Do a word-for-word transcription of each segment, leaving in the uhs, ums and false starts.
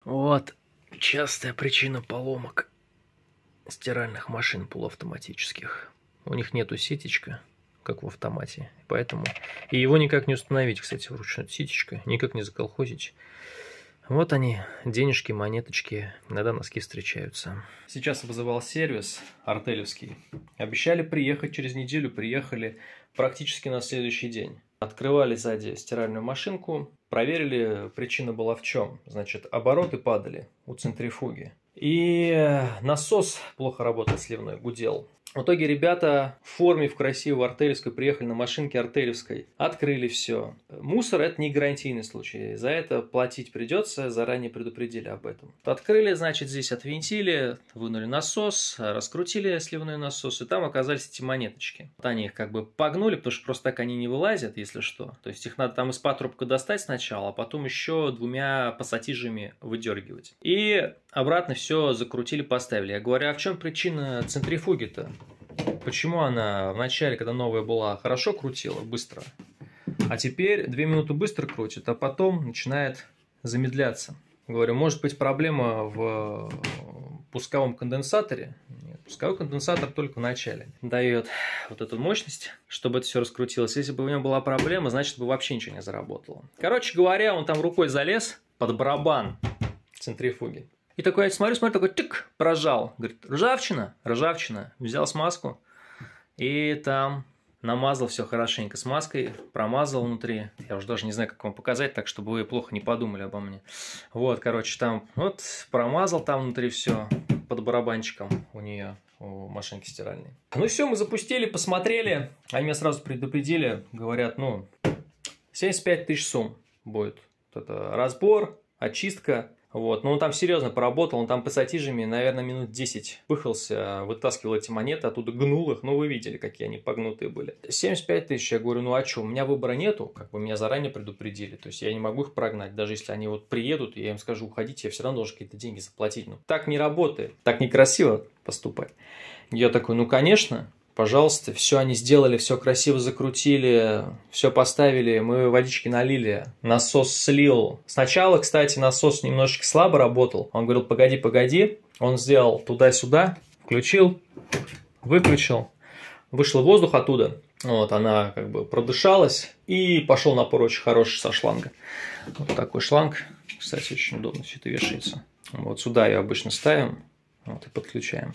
Вот частая причина поломок стиральных машин полуавтоматических. У них нету сетечка, как в автомате, поэтому и его никак не установить, кстати, вручную сетечка, никак не заколхозить. Вот они, денежки, монеточки, иногда носки встречаются. Сейчас вызывал сервис артелевский. Обещали приехать через неделю, приехали практически на следующий день. Открывали сзади стиральную машинку, проверили, причина была в чем. Значит, обороты падали у центрифуги. И насос плохо работал сливной, гудел. В итоге ребята в форме, в красивой артелевской приехали на машинке артелевской, открыли все. Мусор – это не гарантийный случай, за это платить придется, заранее предупредили об этом. Открыли, значит, здесь отвинтили, вынули насос, раскрутили сливной насос, и там оказались эти монеточки. Вот они их как бы погнули, потому что просто так они не вылазят, если что. То есть их надо там из патрубка достать сначала, а потом еще двумя пассатижами выдергивать. И обратно все закрутили, поставили. Я говорю, а в чем причина центрифуги-то? Почему она вначале, когда новая была, хорошо крутила, быстро, а теперь две минуты быстро крутит, а потом начинает замедляться? Говорю, может быть проблема в пусковом конденсаторе? Нет, пусковой конденсатор только в начале дает вот эту мощность, чтобы это все раскрутилось. Если бы у него была проблема, значит бы вообще ничего не заработало. Короче говоря, он там рукой залез под барабан центрифуги. И такой, я смотрю, смотрю, такой тык, прожал. Говорит, ржавчина, ржавчина. Взял смазку и там намазал все хорошенько смазкой, промазал внутри. Я уже даже не знаю, как вам показать, так, чтобы вы плохо не подумали обо мне. Вот, короче, там вот промазал там внутри все под барабанчиком у нее, у машинки стиральной. Ну все, мы запустили, посмотрели. Они меня сразу предупредили, говорят, ну, семьдесят пять тысяч сумм будет. Вот это разбор, очистка. Вот, но он там серьезно поработал, он там пассатижами, наверное, минут десять пыхался, вытаскивал эти монеты, оттуда гнул их, ну вы видели, какие они погнутые были. семьдесят пять тысяч, я говорю, ну а что, у меня выбора нету, как бы меня заранее предупредили, то есть я не могу их прогнать, даже если они вот приедут, и я им скажу, уходите, я все равно должен какие-то деньги заплатить. Ну, так не работает, так некрасиво поступать. Я такой, ну конечно. Пожалуйста, все они сделали, все красиво закрутили, все поставили, мы водички налили, насос слил. Сначала, кстати, насос немножечко слабо работал. Он говорил, погоди, погоди. Он сделал туда-сюда, включил, выключил, вышел воздух оттуда. Вот, она как бы продышалась, и пошел напор очень хороший со шланга. Вот такой шланг, кстати, очень удобно все это вешается. Вот сюда ее обычно ставим, вот, и подключаем.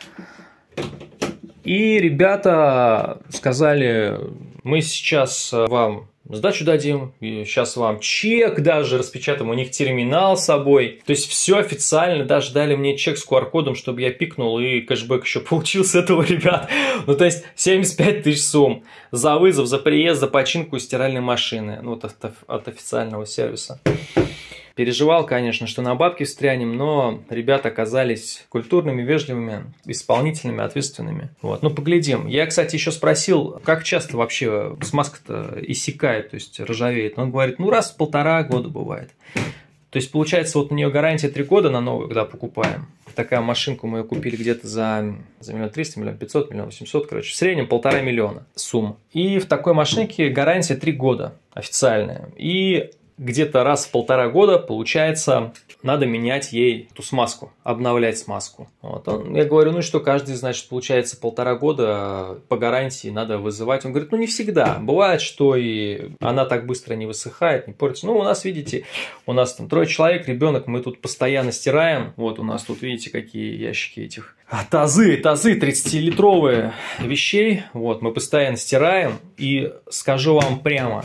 И ребята сказали, мы сейчас вам сдачу дадим, и сейчас вам чек даже распечатаем, у них терминал с собой. То есть все официально, даже дали мне чек с ку ар кодом, чтобы я пикнул, и кэшбэк еще получил с этого, ребят. Ну то есть семьдесят пять тысяч сумм за вызов, за приезд, за починку стиральной машины. Ну вот от, от официального сервиса. Переживал, конечно, что на бабки встрянем, но ребята оказались культурными, вежливыми, исполнительными, ответственными. Вот. Ну, поглядим. Я, кстати, еще спросил, как часто вообще смазка-то иссякает, то есть ржавеет. Он говорит, ну, раз в полтора года бывает. То есть, получается, вот у нее гарантия три года на новую, когда покупаем. Такая машинку мы ее купили где-то за, за миллион триста, миллион пятьсот, миллион восемьсот, короче, в среднем полтора миллиона сумма. И в такой машинке гарантия три года официальная. И где-то раз в полтора года, получается, надо менять ей эту смазку, обновлять смазку. Вот. Он, я говорю, ну что, каждый, значит, получается полтора года по гарантии надо вызывать. Он говорит, ну не всегда. Бывает, что и она так быстро не высыхает, не портится. Ну, у нас, видите, у нас там трое человек, ребенок, мы тут постоянно стираем. Вот у нас тут, видите, какие ящики этих. Тазы, тазы тридцатилитровые вещей. Вот, мы постоянно стираем. И скажу вам прямо,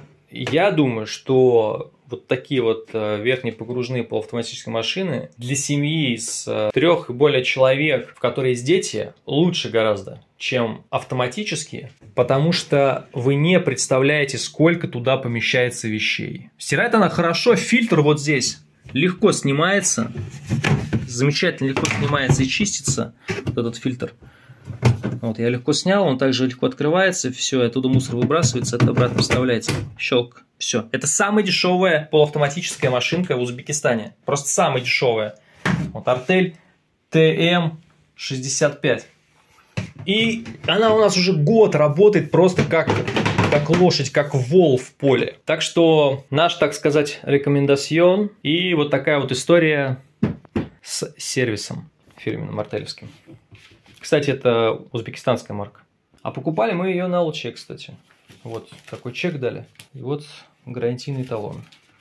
я думаю, что вот такие вот верхнепогружные полуавтоматические машины для семьи из трех и более человек, в которой есть дети, лучше гораздо, чем автоматические, потому что вы не представляете, сколько туда помещается вещей. Стирает она хорошо, фильтр вот здесь легко снимается, замечательно легко снимается и чистится, вот этот фильтр. Вот, я легко снял, он также легко открывается, все, оттуда мусор выбрасывается, это обратно вставляется. Щелк, все. Это самая дешевая полуавтоматическая машинка в Узбекистане. Просто самая дешевая. Вот Артель тэ эм шестьдесят пять. И она у нас уже год работает просто как как лошадь, как вол в поле. Так что наш, так сказать, рекомендацион. И вот такая вот история с сервисом фирменным артелевским. Кстати, это узбекистанская марка. А покупали мы ее на Алче, кстати. Вот такой чек дали. И вот гарантийный талон.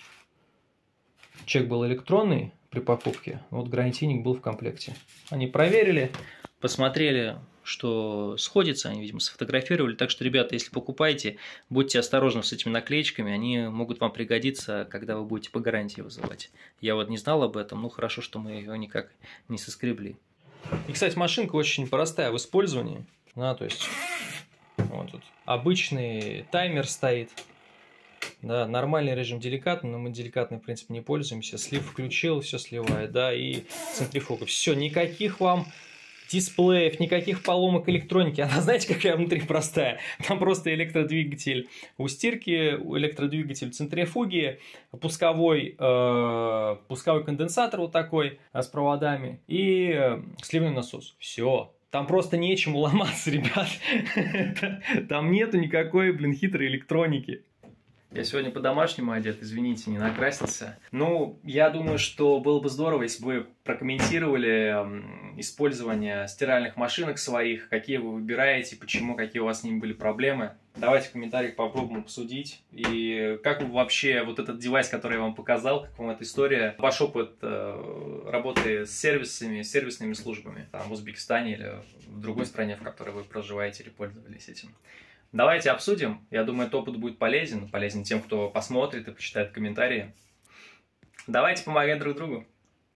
Чек был электронный при покупке. Вот гарантийник был в комплекте. Они проверили, посмотрели, что сходится. Они, видимо, сфотографировали. Так что, ребята, если покупаете, будьте осторожны с этими наклеечками. Они могут вам пригодиться, когда вы будете по гарантии вызывать. Я вот не знал об этом. Ну, хорошо, что мы ее никак не соскребли. И, кстати, машинка очень простая в использовании. Да, то есть, вот тут обычный таймер стоит. Да, нормальный режим деликатный, но мы деликатный, в принципе, не пользуемся. Слив включил, все сливает, да, и центрифуга. Все, никаких вам дисплеев, никаких поломок электроники. Она, знаете, какая внутри простая? Там просто электродвигатель у стирки, электродвигатель центрифуги, пусковой, э, пусковой конденсатор вот такой с проводами и э, сливной насос. Все. Там просто нечему ломаться, ребят. Там нету никакой, блин, хитрой электроники. Я сегодня по-домашнему одет, извините, не накрасился. Ну, я думаю, что было бы здорово, если бы вы прокомментировали использование стиральных машинок своих, какие вы выбираете, почему, какие у вас с ними были проблемы. Давайте в комментариях попробуем обсудить. И как вы вообще, вот этот девайс, который я вам показал, как вам эта история, ваш опыт э, работы с сервисами, с сервисными службами, там, в Узбекистане или в другой стране, в которой вы проживаете или пользовались этим. Давайте обсудим. Я думаю, этот опыт будет полезен. Полезен тем, кто посмотрит и почитает комментарии. Давайте помогать друг другу.